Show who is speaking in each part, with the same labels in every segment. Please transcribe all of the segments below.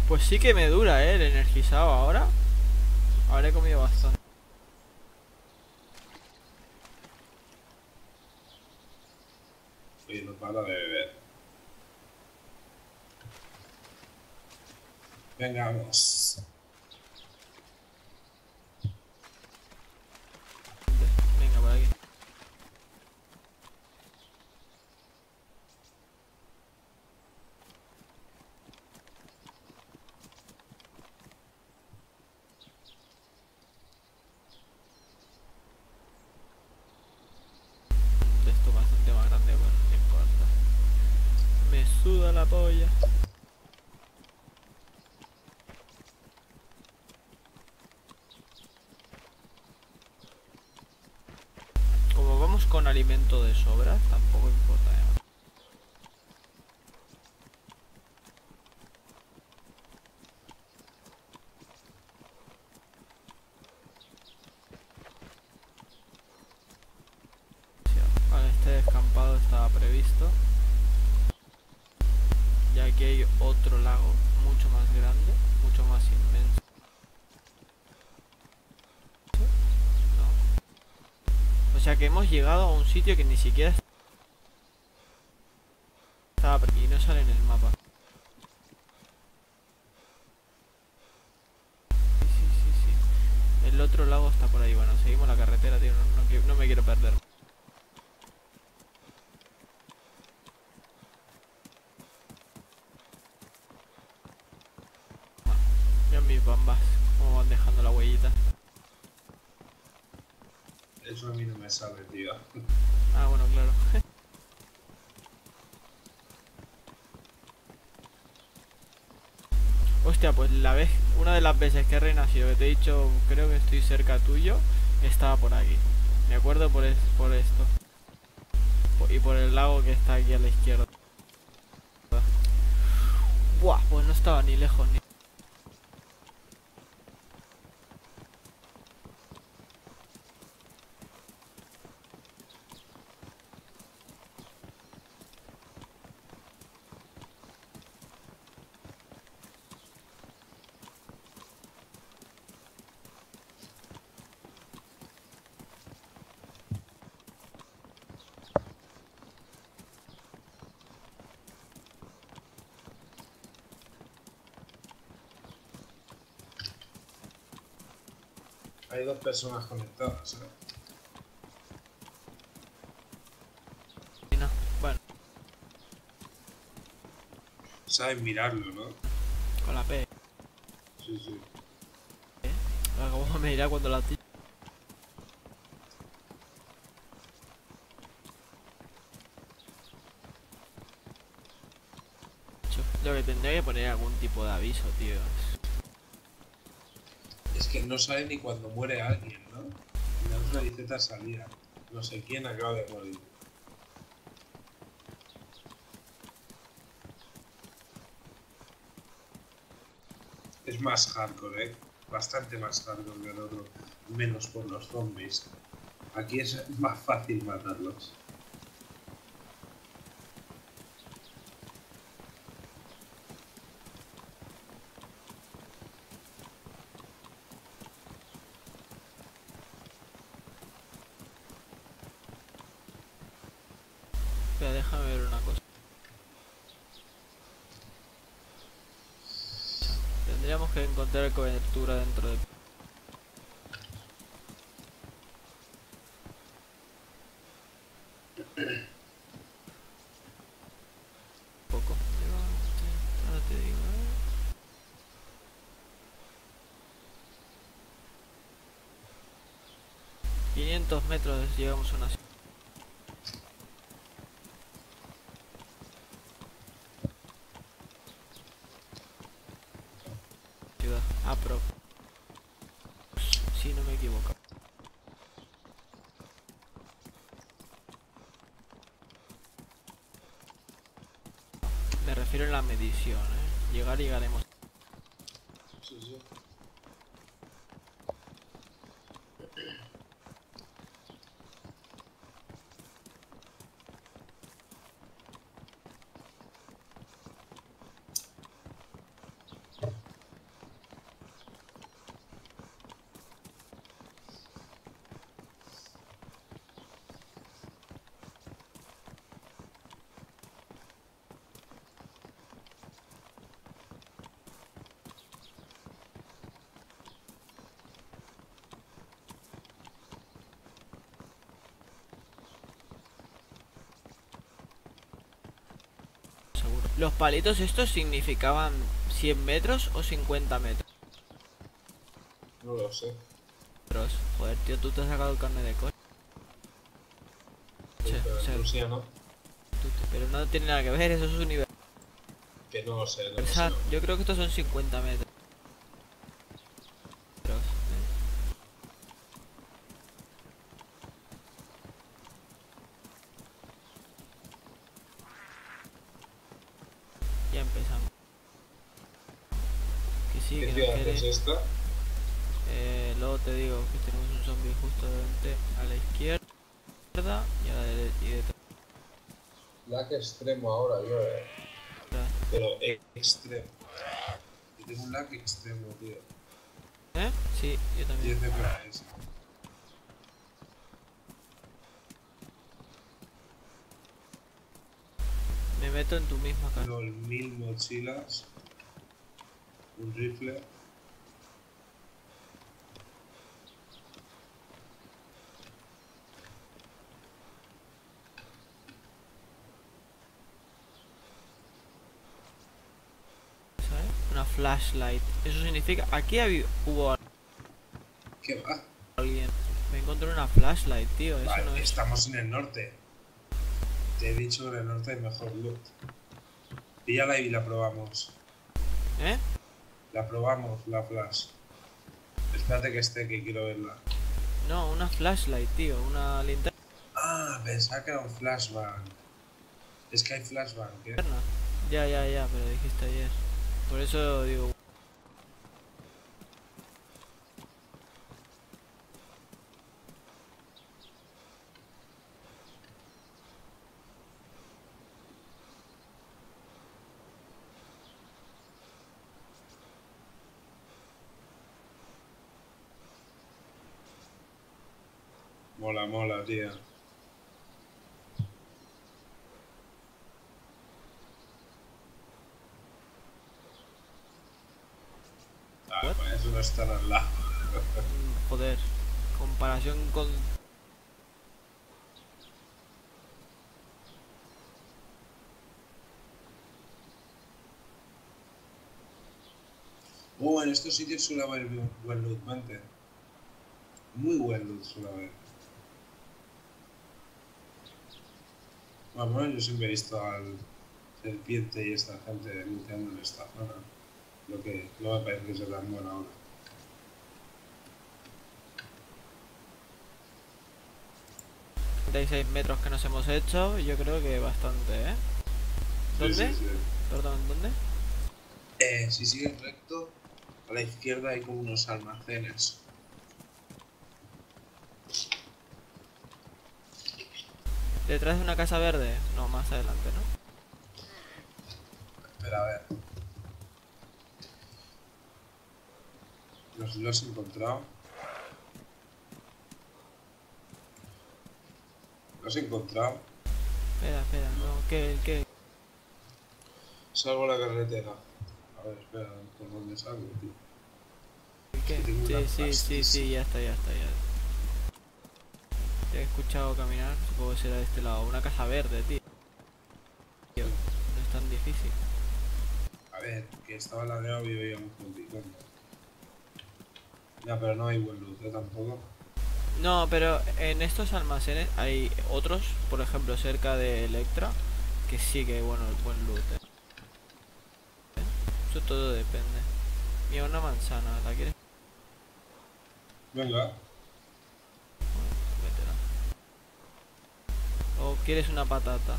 Speaker 1: Pues sí que me dura, el energizado ahora. Habré comido bastante.
Speaker 2: Oye, no para de beber. Venga, vamos.
Speaker 1: Venga, por aquí. Esto bastante más grande, bueno, no importa. Me suda la polla. Como vamos con alimento de sobra, tampoco importa, Vale, este descampado estaba previsto. Ya aquí hay otro lago mucho más grande, mucho más inmenso. No. O sea que hemos llegado a un sitio que ni siquiera estaba y no sale en el mapa. Sí, sí, sí, sí. El otro lago está por ahí. Bueno, seguimos la carretera, tío. No me quiero perder. Mira mis bambas, cómo van dejando la huellita.
Speaker 2: Eso a mí no me sale, tío.
Speaker 1: Ah, bueno, claro. Hostia, pues una de las veces que he renacido, que te he dicho, creo que estoy cerca tuyo, estaba por aquí. Me acuerdo por esto. Y por el lago que está aquí a la izquierda. Buah, pues no estaba ni lejos ni...
Speaker 2: Hay dos personas conectadas,
Speaker 1: No, bueno,
Speaker 2: Saben mirarlo, ¿no?
Speaker 1: con la P.
Speaker 2: Sí, sí.
Speaker 1: ¿Cómo me dirá cuando la tiro? Lo que tendría que poner algún tipo de aviso, tío.
Speaker 2: Es que no sabe ni cuando muere alguien, ¿no? En la otra receta salía. No sé quién acaba de morir. Es más hardcore, ¿eh? Bastante más hardcore que el otro. Menos por los zombies. Aquí es más fácil matarlos.
Speaker 1: Pero déjame ver una cosa. Tendríamos que encontrar cobertura dentro de... poco. Ahora te digo, 500 metros llegamos a una ciudad. Aprox. Si no me equivoco. Me refiero en la medición, llegaremos.
Speaker 2: Sí, sí.
Speaker 1: ¿Los palitos estos significaban 100 metros o 50 metros?
Speaker 2: No lo sé.
Speaker 1: Joder, tío, tú te has sacado el carnet de coche.
Speaker 2: Pero
Speaker 1: O sea,
Speaker 2: en Rusia no.
Speaker 1: pero no tiene nada que ver, eso es universal.
Speaker 2: Que no lo sé, no lo sé. No.
Speaker 1: Yo creo que estos son 50 metros. Ya empezamos. Que sí,
Speaker 2: ¿Qué
Speaker 1: que
Speaker 2: ciudad
Speaker 1: nos quiere.
Speaker 2: es esta?
Speaker 1: Luego te digo que tenemos un zombie justo delante a la izquierda y a la derecha y detrás.
Speaker 2: Lag extremo ahora, yo, Pero extremo. Yo tengo un lag extremo, tío.
Speaker 1: ¿Eh? Sí, yo también.
Speaker 2: 10 FPS.
Speaker 1: Me meto en tu misma casa.
Speaker 2: Tengo 1000 mochilas. Un rifle.
Speaker 1: ¿Sabes? Una flashlight. Eso significa. Aquí hubo
Speaker 2: ¿Qué va?
Speaker 1: alguien. Me encontré una flashlight, tío. Eso
Speaker 2: Vale,
Speaker 1: no es.
Speaker 2: estamos en el norte. Te he dicho que en el norte hay mejor loot. Píllala y la probamos.
Speaker 1: ¿Eh?
Speaker 2: La probamos, la flash. Espérate que esté, que quiero verla.
Speaker 1: No, una flashlight, tío. Una linterna.
Speaker 2: Ah, pensaba que era un flashbang. Es que hay flashbang, ¿eh?
Speaker 1: Ya, pero dijiste ayer. Por eso digo.
Speaker 2: Mola, mola, tío. Ah, pues eso no está al lado.
Speaker 1: Joder. Comparación con.
Speaker 2: En estos sitios suele haber buen loot, mente. Muy buen loot suele haber. Bueno, yo siempre he visto al serpiente y esta gente looteando en esta zona. Lo que no me parece que sea tan bueno ahora.
Speaker 1: metros que nos hemos hecho, yo creo que bastante, ¿eh? ¿Dónde?
Speaker 2: Sí, sí, sí.
Speaker 1: Perdón, ¿dónde?
Speaker 2: Si sigues recto, a la izquierda hay como unos almacenes.
Speaker 1: ¿Detrás de una casa verde? No, más adelante, ¿no?
Speaker 2: Espera, a ver. Los he encontrado. Los he encontrado.
Speaker 1: Espera, no, ¿qué?
Speaker 2: Salgo a la carretera. A ver, espera, ¿por dónde salgo, tío?
Speaker 1: ¿Qué?
Speaker 2: Es que tengo una
Speaker 1: Sí, ya está. Te he escuchado caminar, supongo que será de este lado. Una casa verde, tío. No es tan difícil.
Speaker 2: A ver, que estaba ladeado y veía un punticón. Ya, pero no hay buen loot, tampoco.
Speaker 1: No, pero en estos almacenes hay otros, por ejemplo, cerca de Electra, que sí que, bueno, el buen loot, ¿eh? Eso todo depende. Mira, una manzana, ¿la quieres?
Speaker 2: Venga.
Speaker 1: Métela. ¿O quieres una patata?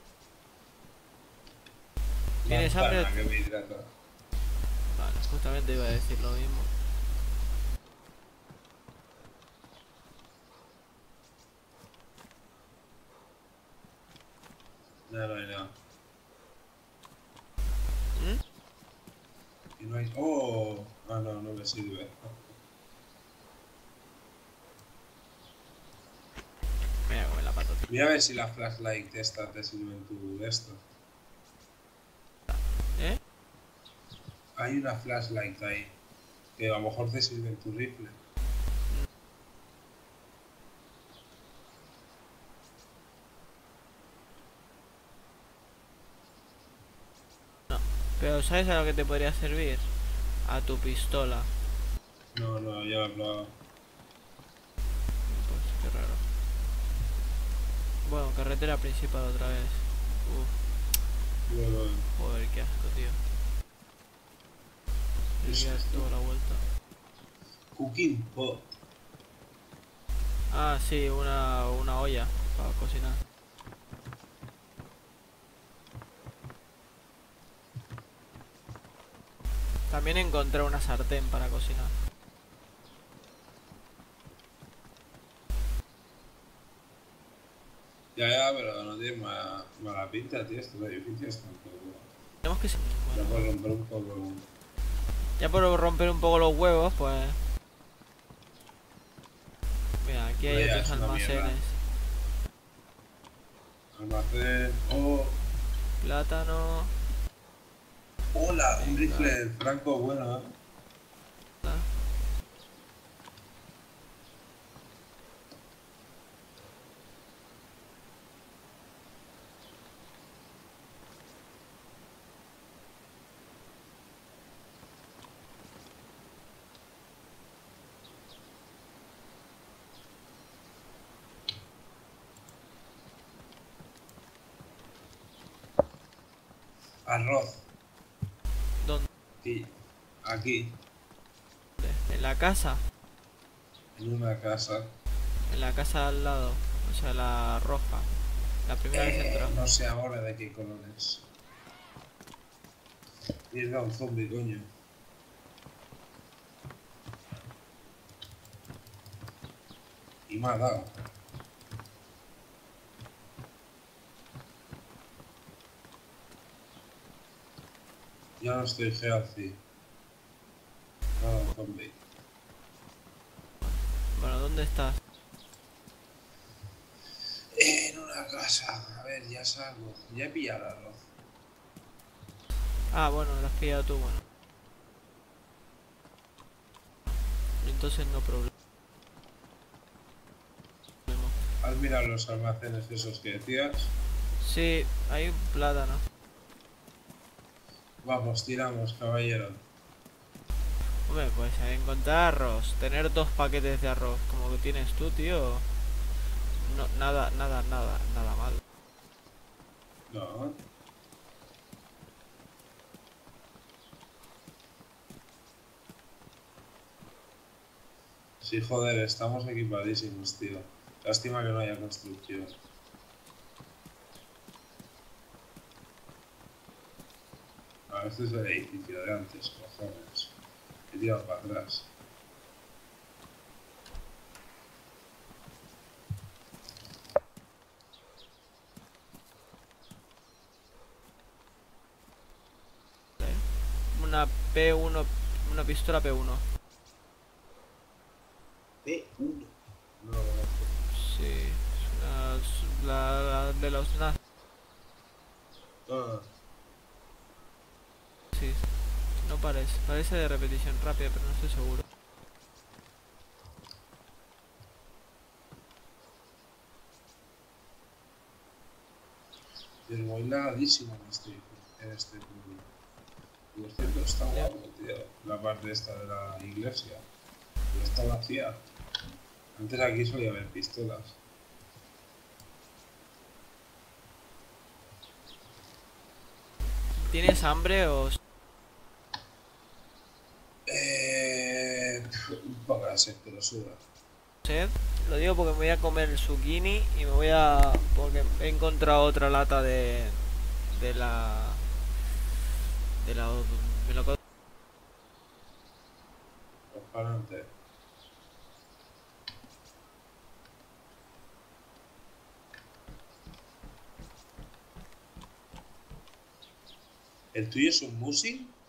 Speaker 1: ¿Tienes hambre?
Speaker 2: Que me hidrata.
Speaker 1: Vale, justamente iba a decir lo mismo.
Speaker 2: No hay nada.
Speaker 1: ¿Mm?
Speaker 2: Y no hay... ¡Oh! Ah, no, no me sirve.
Speaker 1: Me voy a comer la patata.
Speaker 2: Mira a ver si la flashlight esta te sirve en tu esto.
Speaker 1: ¿Eh?
Speaker 2: Hay una flashlight ahí. Que a lo mejor te sirve en tu rifle.
Speaker 1: Pero ¿sabes a lo que te podría servir? A tu pistola.
Speaker 2: No, no, ya lo he probado.
Speaker 1: Pues qué raro. Bueno, carretera principal otra vez.
Speaker 2: Luego,
Speaker 1: Joder, qué asco, tío. Le
Speaker 2: es
Speaker 1: voy a dar toda la vuelta.
Speaker 2: cooking pot.
Speaker 1: Ah, sí, una olla para cocinar. También encontré una sartén para cocinar.
Speaker 2: Ya, pero no tiene mala pinta, tío. Estos edificios tampoco.
Speaker 1: Tenemos que...
Speaker 2: Ya
Speaker 1: Bueno,
Speaker 2: puedo romper un poco.
Speaker 1: ya por romper un poco los huevos, pues... Mira, aquí hay
Speaker 2: Vaya,
Speaker 1: otros
Speaker 2: es una mierda.
Speaker 1: almacenes.
Speaker 2: Almacén. Oh,
Speaker 1: Plátano.
Speaker 2: hola, un
Speaker 1: Venga.
Speaker 2: rifle franco bueno, ¿eh? Arroz.
Speaker 1: ¿Dónde?
Speaker 2: Aquí. Aquí.
Speaker 1: En la casa.
Speaker 2: En una casa.
Speaker 1: En la casa al lado. O sea, la roja. La primera que se entra.
Speaker 2: No sé ahora de qué color es. Mierda, un zombie, coño. Y me ha dado. Ya no estoy healthy. Nada, zombie.
Speaker 1: Bueno, ¿dónde estás?
Speaker 2: En una casa. A ver, ya salgo. Ya he pillado el arroz.
Speaker 1: Ah, bueno, lo has pillado tú, bueno. Entonces no problema.
Speaker 2: ¿Has mirado los almacenes esos que decías?
Speaker 1: Sí, hay un plátano.
Speaker 2: Vamos, tiramos, caballero.
Speaker 1: Hombre, pues encontrar arroz. Tener 2 paquetes de arroz como que tienes tú, tío. No, nada mal.
Speaker 2: No. Sí, joder, estamos equipadísimos, tío. Lástima que no haya construcción. Ah, este es el edificio de antes, cojones. He tirado para atrás.
Speaker 1: Una P1, una pistola P1.
Speaker 2: P1. No lo conozco.
Speaker 1: Sí, es la de los nazis.
Speaker 2: Ah,
Speaker 1: Sí, no parece. Parece de repetición rápida, pero no estoy seguro.
Speaker 2: pero muy lagadísimo en este pueblo. Por cierto, está
Speaker 1: Ya.
Speaker 2: guapo, tío. La parte esta de la iglesia. Pero está vacía. Antes aquí solía haber pistolas.
Speaker 1: ¿Tienes hambre o
Speaker 2: Un poco de sed, pero suda.
Speaker 1: sed? Lo digo porque me voy a comer el zucchini y me voy a... porque he encontrado otra lata de la... de la... melocotón.
Speaker 2: Pues para adelante. ¿El tuyo es un musing?